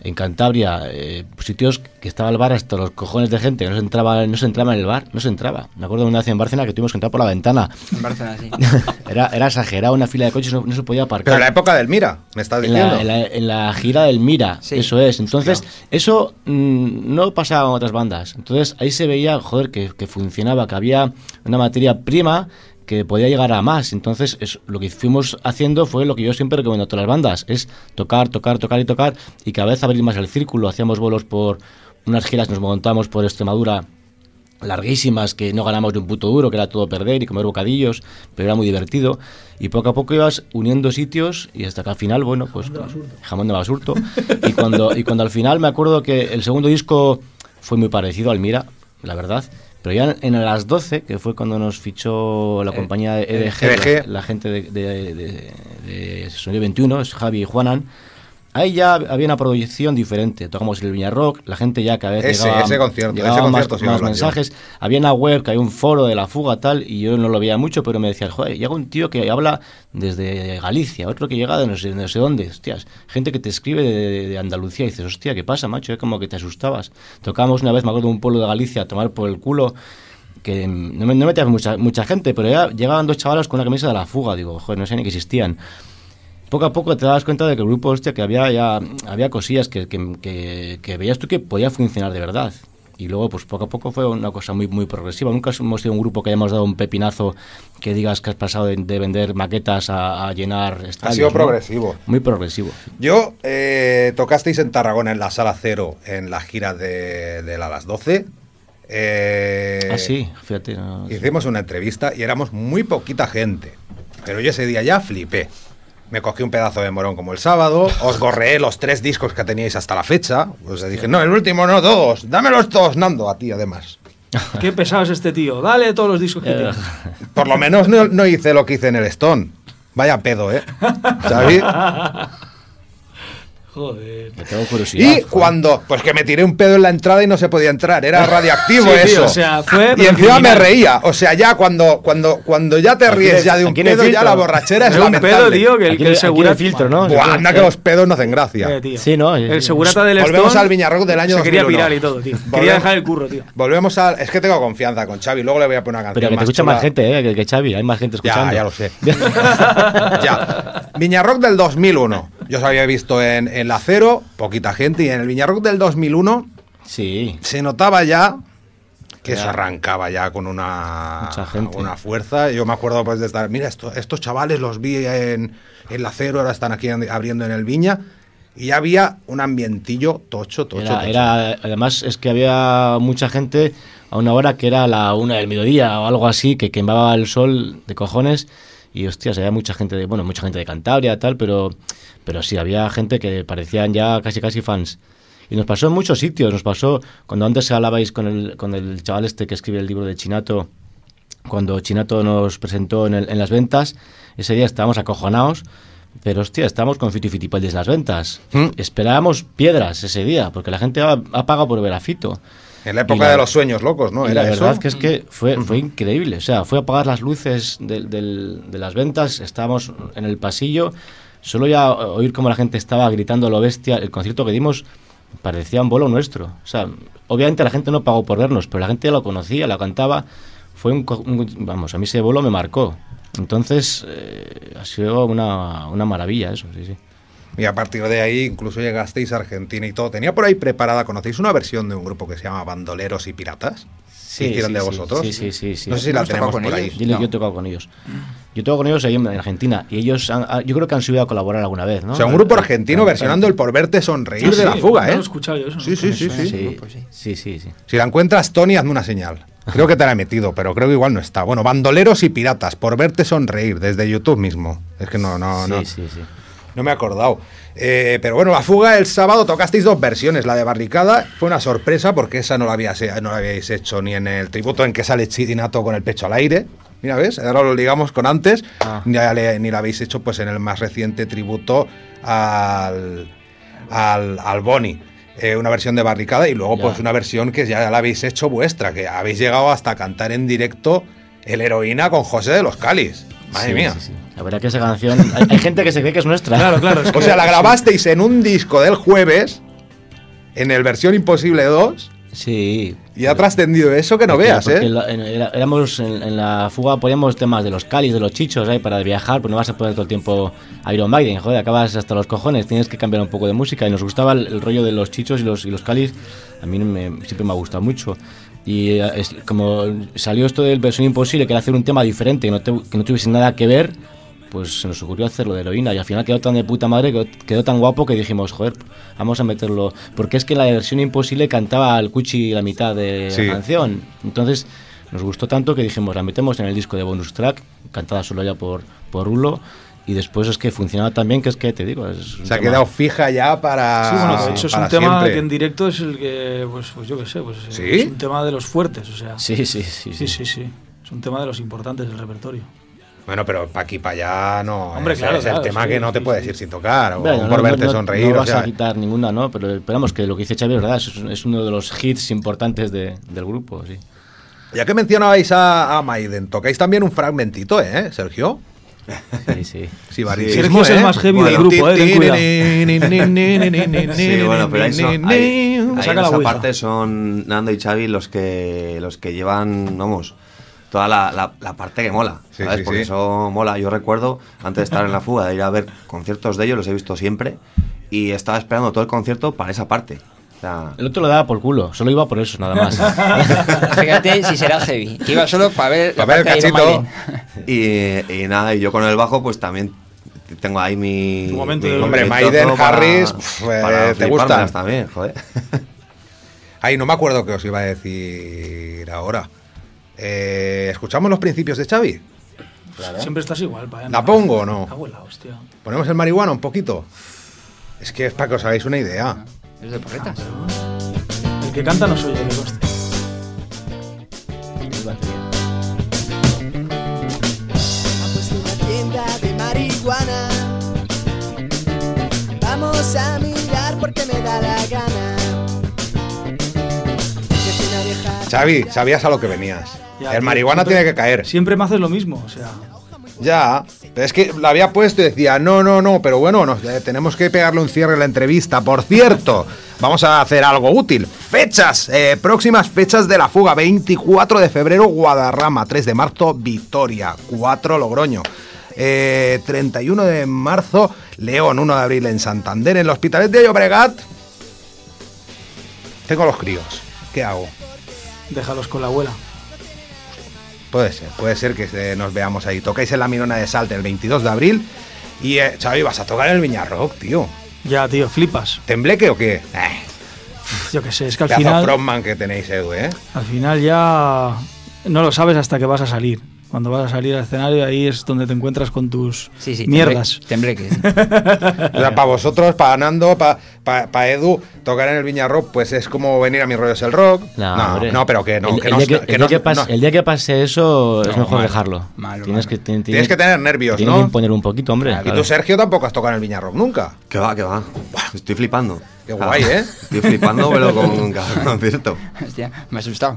en Cantabria, sitios que estaba el bar hasta los cojones de gente, que no se entraba en el bar, no se entraba. Me acuerdo de una vez en Bárcena que tuvimos que entrar por la ventana. En Barcelona, sí. Era exagerado, una fila de coches no se podía aparcar. Pero en la época del Mira, me estás diciendo. En la gira del Mira, Sí. eso es. Entonces, eso no pasaba en otras bandas. Entonces, ahí se veía, joder, que funcionaba, que había una materia prima que podía llegar a más. Entonces, lo que fuimos haciendo fue lo que yo siempre recomiendo a todas las bandas, es tocar, y cada vez abrir más el círculo. Hacíamos bolos por unas giras, nos montamos por Extremadura larguísimas, que no ganamos de un puto duro, que era todo perder y comer bocadillos, pero era muy divertido, y poco a poco ibas uniendo sitios y hasta que al final, bueno, pues jamón de Basurto, y cuando al final me acuerdo que el segundo disco fue muy parecido al Mira, la verdad, pero ya en las 12, que fue cuando nos fichó la compañía de EDG, la gente de Sonido 21, es Javi y Juanan, ahí ya había una proyección diferente. Tocamos el Viña Rock, la gente ya cada vez llegaba más mensajes. Había una web, que hay un foro de La Fuga, tal, y yo no lo veía mucho, pero me decían, joder, llega un tío que habla desde Galicia, otro que llega de no sé dónde, hostias, gente que te escribe de Andalucía, y dices, hostia, ¿qué pasa, macho? Como que te asustabas. Tocamos una vez, me acuerdo, un pueblo de Galicia a tomar por el culo, que no metía mucha gente, pero ya llegaban dos chavalos con una camisa de La Fuga, digo, joder, no sé ni que existían. Poco a poco te dabas cuenta de que el grupo, hostia, que había cosillas que veías tú que podía funcionar de verdad. Y luego, pues poco a poco fue una cosa muy, muy progresiva. Nunca hemos sido un grupo que hayamos dado un pepinazo que digas que has pasado de vender maquetas a llenar estadios. Ha sido ¿no? progresivo. Muy progresivo. Yo, tocasteis en Tarragona, en la Sala Cero, en la gira de las 12. Sí, fíjate. No, hicimos una entrevista y éramos muy poquita gente. Pero yo ese día ya flipé. Me cogí un pedazo de morón como el sábado, os gorreé los 3 discos que teníais hasta la fecha. Os dije, no, el último no, todos. Dámelos todos, Nando, a ti además. Qué pesado es este tío. Dale todos los discos que tiene. Por lo menos no hice lo que hice en el Stone. Vaya pedo, ¿eh? ¿Sabes? Joder. Me tengo curiosidad. Y cuando, pues que me tiré un pedo en la entrada y no se podía entrar, era radioactivo Sí, eso. tío, o sea, fue y encima criminal. me reía, o sea, ya cuando ya te ríes ya de un aquí en el pedo, ya filtro. la borrachera es Era un lamentable. pedo, tío, que Aquí el segurata... aquí en el filtro, ¿no? Buah, anda que los pedos no hacen gracia. Tío. Sí, ¿no? El segurata del Volvemos Stone al Viñarrock del año se quería 2001. pirar y todo, tío. Quería dejar el curro, tío. Volvemos al... Es que tengo confianza con Xavi, luego le voy a poner una canción Pero que te más escucha chula. más gente, que Xavi, hay más gente escuchando. Ya lo sé. Ya. Viñarrock del 2001. Yo os había visto en la Cero, poquita gente, y en el Viñarrock del 2001 Sí. se notaba ya que Ya. eso arrancaba ya con una Mucha gente. fuerza. Yo me acuerdo pues de estar, mira, estos chavales los vi en la Cero, ahora están aquí abriendo en el Viña, y ya había un ambientillo tocho. Además es que había mucha gente a una hora que era la 1 del mediodía o algo así, que quemaba el sol de cojones. Y hostias, había mucha gente de Cantabria, tal, pero sí, había gente que parecían ya casi fans. Y nos pasó en muchos sitios, nos pasó cuando antes hablabais con el chaval este que escribe el libro de Chinato, cuando Chinato nos presentó en las ventas, ese día estábamos acojonados, pero hostia, estábamos con fitipaldis en las ventas. Esperábamos piedras ese día, porque la gente ha pagado por ver a Fito. En la época de los sueños locos, ¿no? Y ¿Era la eso? verdad que es que fue increíble. O sea, fue a apagar las luces de las ventas, estábamos en el pasillo, solo ya oír cómo la gente estaba gritando a lo bestia. El concierto que dimos parecía un bolo nuestro. O sea, obviamente la gente no pagó por vernos, pero la gente ya lo conocía, la cantaba. Fue vamos, a mí ese bolo me marcó. Entonces, ha sido una maravilla eso, sí. Y a partir de ahí incluso llegasteis a Argentina y todo. Tenía por ahí preparada, ¿conocéis una versión de un grupo que se llama Bandoleros y Piratas? Sí, ¿Hicieron sí, de sí, vosotros? sí. No sé si la ¿Hemos tenemos tocado con por ahí. ellos? Yo he tocado con ellos. Yo toco con ellos ahí en Argentina. Y ellos, yo creo que han subido a colaborar alguna vez, ¿no? O sea, un grupo argentino versionando el Por Verte Sonreír de La Fuga, No ¿eh? lo he escuchado yo eso. Sí. Sí. Si la encuentras, Tony, hazme una señal. Creo que te la he metido, pero creo que igual no está. Bueno, Bandoleros y Piratas, Por Verte Sonreír, desde YouTube mismo. Es que no me he acordado. Pero bueno, La Fuga el sábado tocasteis 2 versiones. La de Barricada fue una sorpresa porque esa no la habíais hecho ni en el tributo en que sale Chinato con el pecho al aire. Mira, ¿ves? Ahora lo ligamos con antes. Ni la habéis hecho pues en el más reciente tributo al Boni. Una versión de Barricada y luego pues una versión que ya la habéis hecho vuestra, que habéis llegado hasta cantar en directo El Heroína con José de los Cáliz. Madre mía. Sí. La verdad que esa canción... Hay gente que se cree que es nuestra. Claro. Es O sea, la grabasteis en un disco del Jueves en el Versión Imposible 2. Sí. Y ha trascendido eso que no veas, porque ¿eh? Éramos en la fuga, poníamos temas de los Cáliz, de los Chichos, para viajar, pues no vas a poner todo el tiempo Iron Maiden, joder, acabas hasta los cojones, tienes que cambiar un poco de música. Y nos gustaba el rollo de los Chichos y los Cáliz, a mí siempre me ha gustado mucho. Y como salió esto del Versión Imposible, que era hacer un tema diferente, que no tuviese nada que ver, pues se nos ocurrió hacerlo de heroína. Y al final quedó tan de puta madre, quedó tan guapo que dijimos, joder, vamos a meterlo. Porque es que en la Versión Imposible cantaba el Cuchi la mitad de la canción. Entonces nos gustó tanto que dijimos, la metemos en el disco de bonus track, cantada solo ya por Rulo. Y después es que funcionaba tan bien que es que te digo. Se ha quedado fija ya para. Sí, bueno, de hecho es un siempre. tema que en directo es el que, pues yo qué sé, ¿Sí? Es un tema de los fuertes, o sea. Sí. Es un tema de los importantes del repertorio. Bueno, pero para aquí, para allá, no. Hombre, claro, es el tema que no te puedes ir sin tocar, o Bueno, por verte sonreír. No vas a quitar ninguna, ¿no? Pero esperamos que lo que dice Xavi es verdad, es uno de los hits importantes del grupo, sí. Ya que mencionabais a Maiden, tocáis también un fragmentito, Sergio? Sí. Sí, Sergio es el más heavy del grupo, ten cuidado. Sí, bueno, pero ahí en Saca la esa ouija. parte son Nando y Xavi los que llevan, vamos, toda la parte que mola, Sí, ¿sabes? sí, Porque sí. eso mola. Yo recuerdo, antes de estar en la fuga, de ir a ver conciertos de ellos, los he visto siempre, y estaba esperando todo el concierto para esa parte. O sea, El otro lo daba por culo, solo iba por eso, nada más. Fíjate si será heavy. Que iba solo para ver la Para ver el parte de Iron cachito. Maiden. y nada, y yo con el bajo pues también tengo ahí mi... Tu momento de Hombre, trozo Maiden, para- Harris, para te gustan. flipármelas también, joder. Ay, no me acuerdo qué os iba a decir ahora. ¿Escuchamos los principios de Xavi? Siempre estás igual, pa. ¿La pongo o no? Cago en la hostia. ¿Ponemos el marihuana un poquito? Es que es para que os hagáis una idea. Es de porretas. El que canta no soy yo, que conste. Ha puesto una tienda de marihuana. Vamos a mirar porque me da la gana. Desde una vieja Xavi, sabías a lo que venías. Ya, El tío, marihuana siempre- tiene que caer. Siempre me haces lo mismo, o sea. Ya, pero es que la había puesto y decía, no, pero bueno, tenemos que pegarle un cierre a la entrevista. Por cierto, vamos a hacer algo útil. Fechas, próximas fechas de la fuga. 24 de febrero, Guadarrama. 3 de marzo, Vitoria. 4, Logroño. 31 de marzo, León. 1 de abril en Santander. En el Hospitalet de Llobregat. Tengo los críos. ¿Qué hago? Déjalos con la abuela. Puede ser que nos veamos ahí. Tocáis en la Mirona de Salte el 22 de abril. Y, Xavi, vas a tocar en el Viñarrock, tío. Ya, tío, flipas. ¿Tembleque o qué? Yo qué sé, es que al Pedazo final. frontman que tenéis, Edu, ¿eh? Al final ya no lo sabes hasta que vas a salir. Cuando vas a salir al escenario, ahí es donde te encuentras con tus Sí, mierdas. Tembleque. O sea, para vosotros, para Nando, para Edu, tocar en el Viñarrock, pues es como venir a Mi Rollo es el Rock. hombre. No, pero que no. El día que pase eso es mejor mal. dejarlo. Malo, Tienes malo. Tienes que tener nervios, tienes ¿no? que imponer un poquito, hombre. Y tú, Sergio, tampoco has tocado en el Viñarrock nunca. Que va. Estoy flipando. Qué guay, ¿eh? Estoy flipando, pero con cada concierto. Hostia, me he asustado.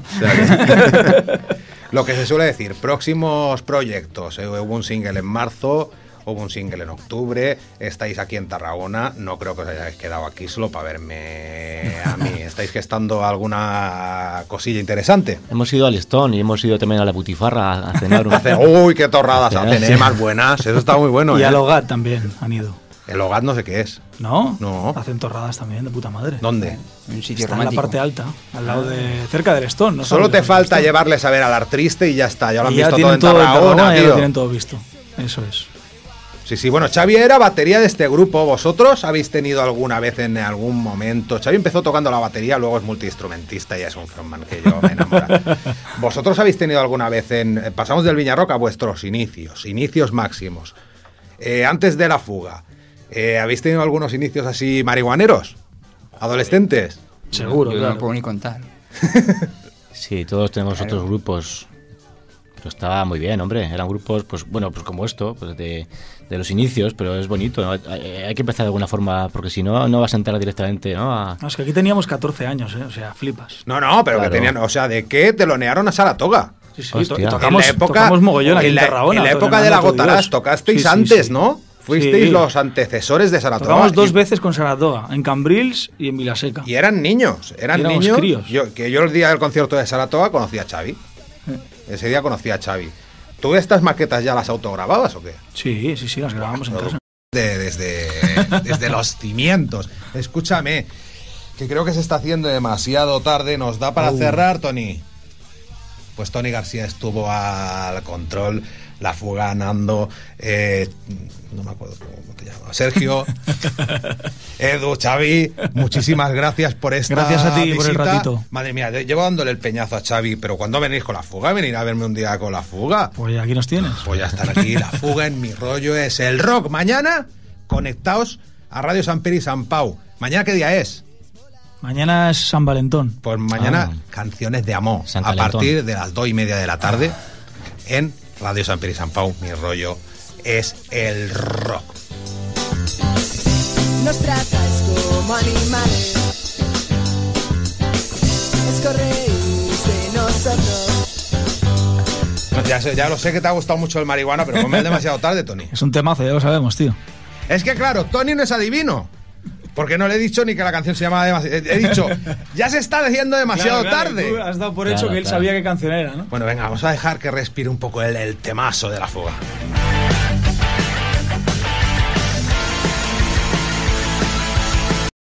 Lo que se suele decir, próximos proyectos. Hubo un single en marzo, hubo un single en octubre. Estáis aquí en Tarragona. No creo que os hayáis quedado aquí solo para verme a mí. ¿Estáis gestando alguna cosilla interesante? Hemos ido al Stone y hemos ido también a la Butifarra a cenar. Uy, qué torradas Hacen, hacen, sí. más buenas. Eso está muy bueno. Y a Logat también han ido. El Hogat no sé qué es. ¿No? No. Hacen torradas también, de puta madre. ¿Dónde? Un sitio Está en la romántico. parte alta, al lado de. cerca del Stone. ¿no? Solo ¿Sabes? te Del falta Stone. llevarles a ver al Artriste y ya está. Ya lo han Y ya visto todo tienen en todo en Tarragona, ya lo tío. tienen todo visto. Eso es. Sí, bueno, Xavi era batería de este grupo. ¿Vosotros habéis tenido alguna vez en algún momento? Xavi empezó tocando la batería, luego es multiinstrumentista y es un frontman que yo me enamora. ¿Vosotros habéis tenido alguna vez pasamos del Viñarrock a vuestros inicios máximos? Antes de la fuga, ¿habéis tenido algunos inicios así marihuaneros? ¿Adolescentes? Seguro, Yo no claro. lo puedo ni contar. Sí, todos tenemos otros grupos. Pero estaba muy bien, hombre. Eran grupos, pues bueno, pues como esto, pues de los inicios, pero es bonito, ¿no? Hay que empezar de alguna forma, porque si no, no vas a entrar directamente, ¿no? No, es que aquí teníamos 14 años, o sea, flipas. No, pero Claro. que tenían, o sea, ¿de qué telonearon a Saratoga? Sí, sí, Hostia. tocamos, en la época, tocamos mogollón aquí en Tarragona. en la época de la Toreando a tu Gotarás Dios. tocasteis Sí, sí, antes, sí. ¿no? Fuisteis Sí. los antecesores de Saratoga. Tocamos 2 y- veces con Saratoga, en Cambrils y en Vilaseca. Y eran niños, eran Éramos niños. críos. Yo el día del concierto de Saratoga conocí a Xavi. Ese día conocí a Xavi. ¿Tú estas maquetas ya las autogrababas o qué? Sí, las grabamos en casa. Desde los cimientos. Escúchame, que creo que se está haciendo demasiado tarde. ¿Nos da para cerrar, Tony? Pues Tony García estuvo al control, La Fuga, Nando, no me acuerdo cómo te llamas, Sergio, Edu, Xavi, muchísimas gracias por esta Gracias a ti visita. por el ratito. Madre mía, llevo dándole el peñazo a Xavi, pero ¿cuándo venís con La Fuga? ¿Venir a verme un día con La Fuga? Pues aquí nos tienes. Pues ya están aquí, La Fuga en mi rollo es el rock. Mañana, conectaos a Radio Sant Pere y Sant Pau. ¿Mañana qué día es? Mañana es San Valentón. Pues mañana canciones de amor San a Calentón. partir de las 2:30 de la tarde en Radio Sant Pere y Sant Pau. Mi rollo es el rock. Nos tratáis como animales. Escorréis de nosotros. No, ya lo sé que te ha gustado mucho el marihuana, pero ponme el demasiado tarde, Tony. Es un temazo, ya lo sabemos, tío. Es que claro, Tony no es adivino. Porque no le he dicho ni que la canción se llamaba demasiado. He dicho, ya se está diciendo demasiado tarde. Tú has dado por hecho Claro, que él claro. sabía qué canción era, ¿no? Bueno, venga, vamos a dejar que respire un poco el temazo de La Fuga.